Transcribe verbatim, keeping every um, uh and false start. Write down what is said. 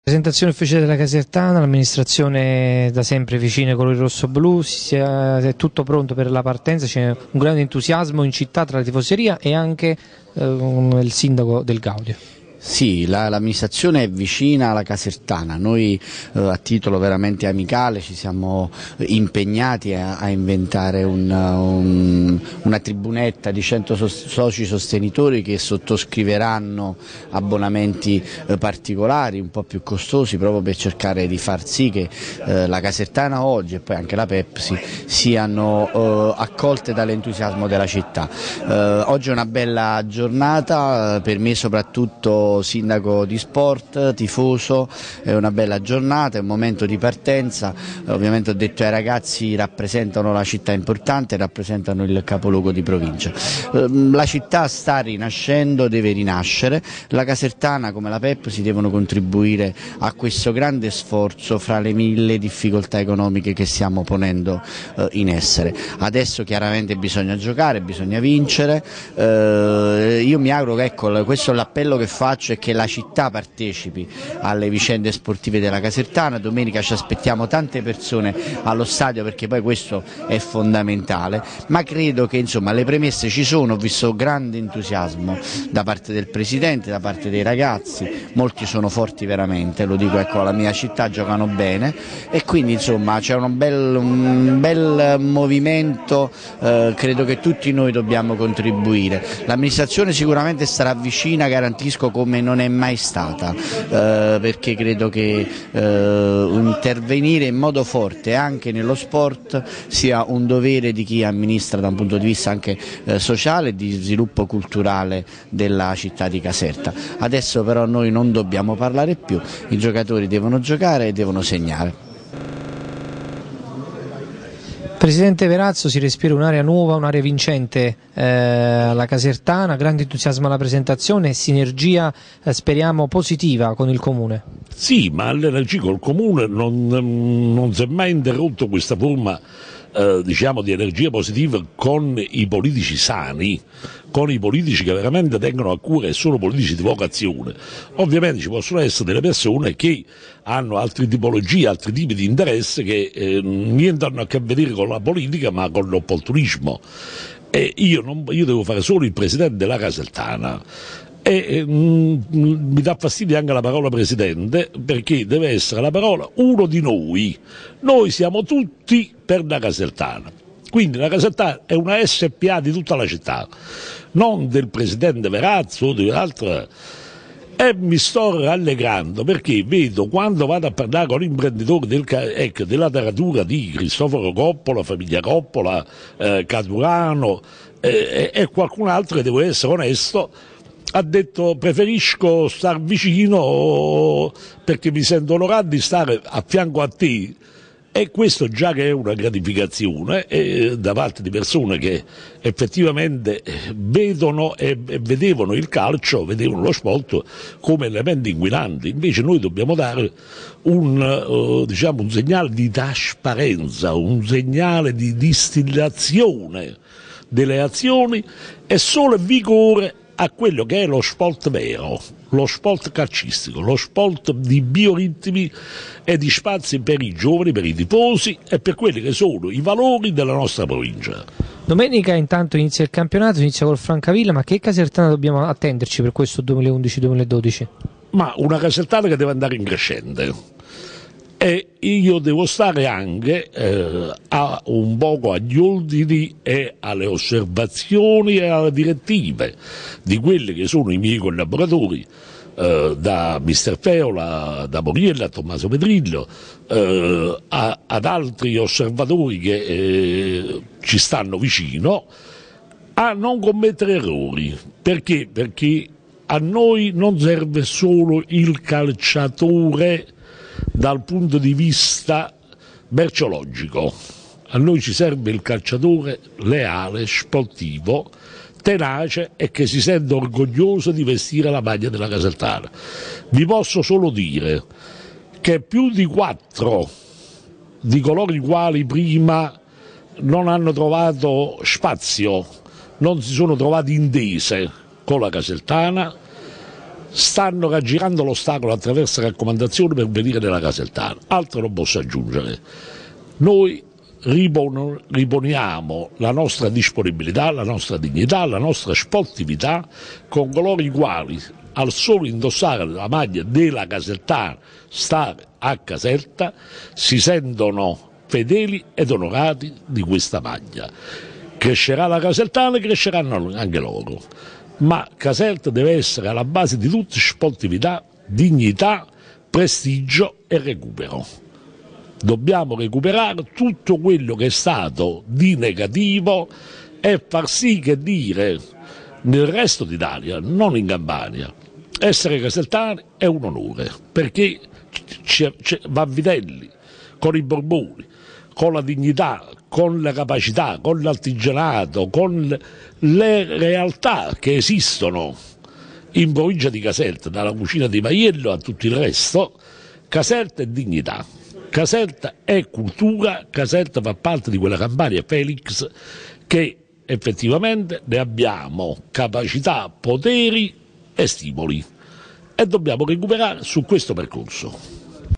Presentazione ufficiale della Casertana, l'amministrazione da sempre vicina ai colori rosso-blu, è tutto pronto per la partenza, c'è un grande entusiasmo in città tra la tifoseria e anche eh, il sindaco Del Gaudio. Sì, l'amministrazione è vicina alla Casertana, noi eh, a titolo veramente amicale ci siamo impegnati a, a inventare un, un, una tribunetta di cento soci sostenitori che sottoscriveranno abbonamenti eh, particolari, un po' più costosi, proprio per cercare di far sì che eh, la Casertana oggi e poi anche la Pepsi siano eh, accolte dall'entusiasmo della città. Eh, oggi è una bella giornata, per me soprattutto sindaco di sport, tifoso, è una bella giornata, è un momento di partenza. Ovviamente ho detto ai ragazzi, rappresentano la città importante, rappresentano il capoluogo di provincia. La città sta rinascendo, deve rinascere, la Casertana come la Pepsi devono contribuire a questo grande sforzo fra le mille difficoltà economiche che stiamo ponendo in essere. Adesso chiaramente bisogna giocare, bisogna vincere, io mi auguro che, ecco, questo è l'appello che faccio, è che la città partecipi alle vicende sportive della Casertana. Domenica ci aspettiamo tante persone allo stadio perché poi questo è fondamentale, ma credo che insomma le premesse ci sono, ho visto grande entusiasmo da parte del presidente, da parte dei ragazzi, molti sono forti veramente, lo dico, ecco, la mia città giocano bene e quindi insomma c'è un bel, un bel movimento, eh, credo che tutti noi dobbiamo contribuire. L'amministrazione sicuramente starà vicina, garantisco, come non è mai stata, eh, perché credo che eh, intervenire in modo forte anche nello sport sia un dovere di chi amministra da un punto di vista anche eh, sociale e di sviluppo culturale della città di Caserta. Adesso però noi non dobbiamo parlare più, i giocatori devono giocare e devono segnare. Presidente Verazzo, si respira un'area nuova, un'area vincente eh, alla Casertana, grande entusiasmo alla presentazione, sinergia eh, speriamo positiva con il Comune. Sì, ma l'energia col Comune non, non si è mai interrotto questa forma eh, diciamo di energia positiva con i politici sani, con i politici che veramente tengono a cuore e sono politici di vocazione. Ovviamente ci possono essere delle persone che hanno altre tipologie, altri tipi di interesse che eh, niente hanno a che vedere con la politica ma con l'opportunismo. E io, non, io devo fare solo il presidente della Casertana. E eh, mi dà fastidio anche la parola presidente, perché deve essere la parola uno di noi. Noi siamo tutti per la Casertana. Quindi la Casertana è una S P A di tutta la città, non del presidente Verazzo o di un'altra. E mi sto rallegrando perché vedo, quando vado a parlare con imprenditori del, ecco, della taratura di Cristoforo Coppola, famiglia Coppola, eh, Caturano eh, e qualcun altro che devo essere onesto, ha detto preferisco star vicino perché mi sento onorato di stare a fianco a te. E questo già che è una gratificazione eh, da parte di persone che effettivamente vedono e, e vedevano il calcio, vedevano lo sport come elementi inquinanti. Invece noi dobbiamo dare un, uh, diciamo, un segnale di trasparenza, un segnale di distillazione delle azioni e solo vigore a quello che è lo sport vero, lo sport calcistico, lo sport di bioritmi e di spazi per i giovani, per i tifosi e per quelli che sono i valori della nostra provincia. Domenica intanto inizia il campionato, inizia col Francavilla, ma che Casertana dobbiamo attenderci per questo duemilaundici duemiladodici? Ma una Casertana che deve andare in crescente. E io devo stare anche eh, a un poco agli ordini e alle osservazioni e alle direttive di quelli che sono i miei collaboratori, eh, da mister Feola, da Moriella, a Tommaso Pedrillo, eh, a, ad altri osservatori che eh, ci stanno vicino, a non commettere errori. Perché? Perché a noi non serve solo il calciatore dal punto di vista merceologico, a noi ci serve il calciatore leale, sportivo, tenace e che si sente orgoglioso di vestire la maglia della Casertana. Vi posso solo dire che più di quattro di coloro i quali prima non hanno trovato spazio, non si sono trovati intese con la Casertana, stanno raggirando l'ostacolo attraverso raccomandazioni per venire nella Casertana. Altro non posso aggiungere. Noi ripon- riponiamo la nostra disponibilità, la nostra dignità, la nostra sportività con coloro i quali al solo indossare la maglia della Casertana, stare a Caserta, si sentono fedeli ed onorati di questa maglia. Crescerà la Casertana e cresceranno anche loro, ma Caserta deve essere alla base di tutto sportività, dignità, prestigio e recupero. Dobbiamo recuperare tutto quello che è stato di negativo e far sì che dire nel resto d'Italia, non in Campania, essere casertani è un onore, perché c'è, c'è, va a vitelli, con i Borboni, con la dignità, con la capacità, con l'artigianato, con le realtà che esistono in provincia di Caserta, dalla cucina di Maiello a tutto il resto. Caserta è dignità, Caserta è cultura, Caserta fa parte di quella Campania Felix che effettivamente ne abbiamo capacità, poteri e stimoli, e dobbiamo recuperare su questo percorso.